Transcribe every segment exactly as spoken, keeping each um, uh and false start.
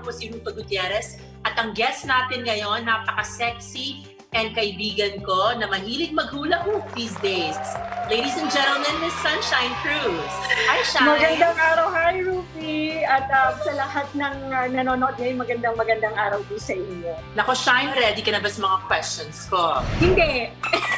po si Rufa Gutierrez at ang guest natin ngayon, napaka-sexy and kaibigan ko na mahilig maghula hoop these days. Ladies and gentlemen, Miss Sunshine Cruz. Hi, Shine! Magandang araw, hi, Rufi! At uh, sa lahat ng uh, nanonood ngayon, magandang magandang araw po sa inyo. Nako, Shine, ready ka na ba sa mga questions ko? Hindi!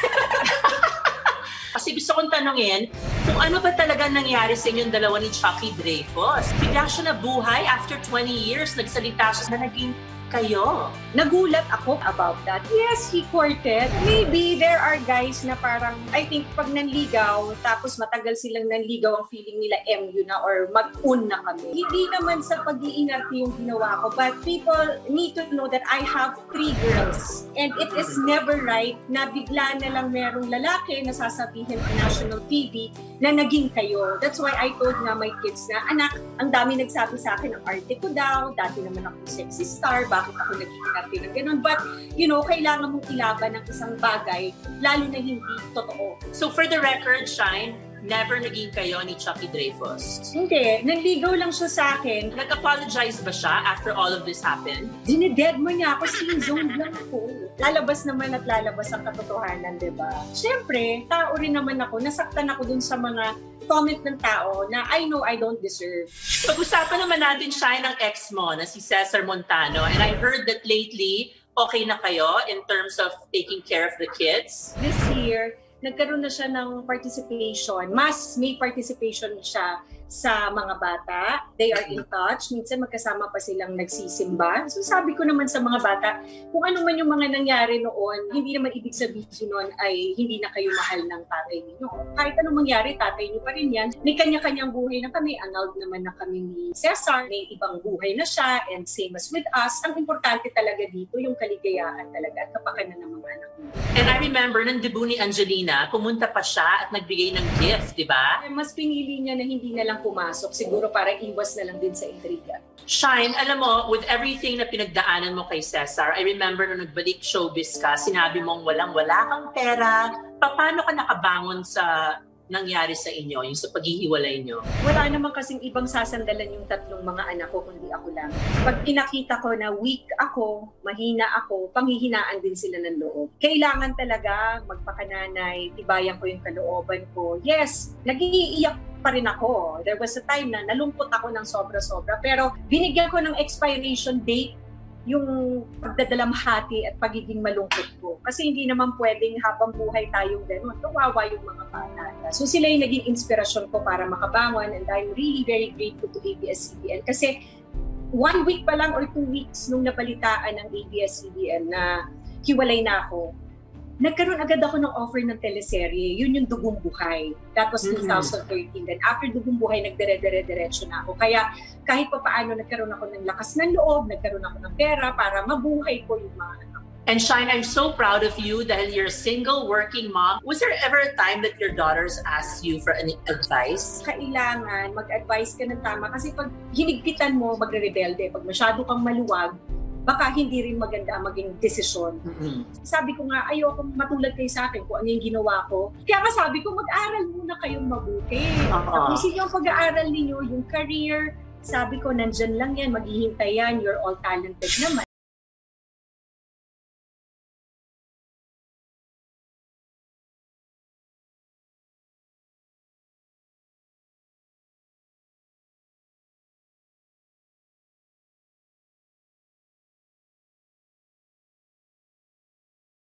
Kasi gusto kong tanungin kung ano ba talaga nangyari sa inyong dalawa ni Chucky Dreyfus. Bigla siya nabuhay after twenty years, nagsalita siya na naging kayo. Nagulat ako about that. Yes, he courted. Maybe there are guys na parang, I think, pag nanligaw, tapos matagal silang nanligaw, ang feeling nila M U na or mag-un na kami. Hindi naman sa pag-iinarte yung ginawa ko, but people need to know that I have three girls. And it is never right na bigla na lang merong lalaki na sasabihin on national T V na naging kayo. That's why I told nga my kids na, anak, ang dami nagsabi sa akin ang arte ko daw, dati naman ako sexy star, bakit ako naging arte ng ganun. But, you know, kailangan mong ilaban ng isang bagay, lalo na hindi totoo. So for the record, Shine, never naging kayo ni Chucky Dreyfus? Hindi. Nanligaw lang siya sa akin. Nag-apologize ba siya after all of this happened? Dineded mo niya ako, sin-zone lang ako. Lalabas naman at lalabas ang katotohanan, di ba? Siyempre, tao rin naman ako. Nasaktan ako dun sa mga comment ng tao na I know I don't deserve. Pag-usapan naman natin siya ng ex mo na si Cesar Montano, and I heard that lately, okay na kayo in terms of taking care of the kids? This year, nagkaroon na siya ng participation. Mas may participation siya sa mga bata. They are in touch. Minsan magkasama pa silang nagsisimba. So sabi ko naman sa mga bata, kung ano man yung mga nangyari noon, hindi naman ibig sabihin noon ay hindi na kayo mahal ng tatay ninyo. Kahit anong mangyari, tatay niyo pa rin yan. May kanya-kanyang buhay na kami. Annulled naman na kami ni Cesar. May ibang buhay na siya. And same as with us. Ang importante talaga dito, yung kaligayahan talaga at kapakanan ng mga anak mo. And I remember, nang debut ni Angelina, pumunta pa siya at nagbigay ng gift, di ba? Mas pinili niya na hindi na lang pumasok. Siguro para iwas na lang din sa intriga. Shine, alam mo, with everything na pinagdaanan mo kay Cesar, I remember nung nagbalik showbiz ka, sinabi mong walang-wala kang pera. Paano ka nakabangon sa nangyari sa inyo, yung sa paghihiwalay nyo? Wala naman kasing ibang sasandalan yung tatlong mga anak ko, kundi ako lang. Pag pinakita ko na weak ako, mahina ako, panghihinaan din sila ng loob. Kailangan talaga magpakananay, tibayan ko yung kalooban ko. Yes, nag-iiyak pa rin ako. There was a time na nalungkot ako ng sobra-sobra, pero binigyan ko ng expiration date yung pagdadalamhati at pagiging malungkot ko. Kasi hindi naman pwedeng habang buhay tayong gano'n. Kawawa yung mga bata. So sila yung naging inspirasyon ko para makabangon, and I'm really very grateful to A B S C B N. Kasi one week pa lang or two weeks nung nabalitaan ng A B S C B N na hiwalay na ako, nagkaroon agad ako ng offer ng teleserye. Yun yung Dugong Buhay. That was Mm-hmm. twenty thirteen. Then after Dugong Buhay, nagdire-dire-diretso na ako. Kaya kahit pa paano, nagkaroon ako ng lakas ng loob, nagkaroon ako ng pera para mabuhay ko yung mga anak. And Shine, I'm so proud of you dahil you're a single working mom. Was there ever a time that your daughters asked you for any advice? Kailangan mag-advise ka ng tama kasi pag hinigpitan mo, magre-rebelde. Pag masyado kang maluwag, baka hindi rin maganda ang maging desisyon. Mm-hmm. Sabi ko nga, ayoko matulad kayo sa akin kung ano yung ginawa ko. Kaya nga sabi ko, mag-aral muna kayong mabuti. Uh-huh. Tapusin yung pag-aaral ninyo, yung career. Sabi ko, nandyan lang yan, maghihintay yan, you're all talented naman.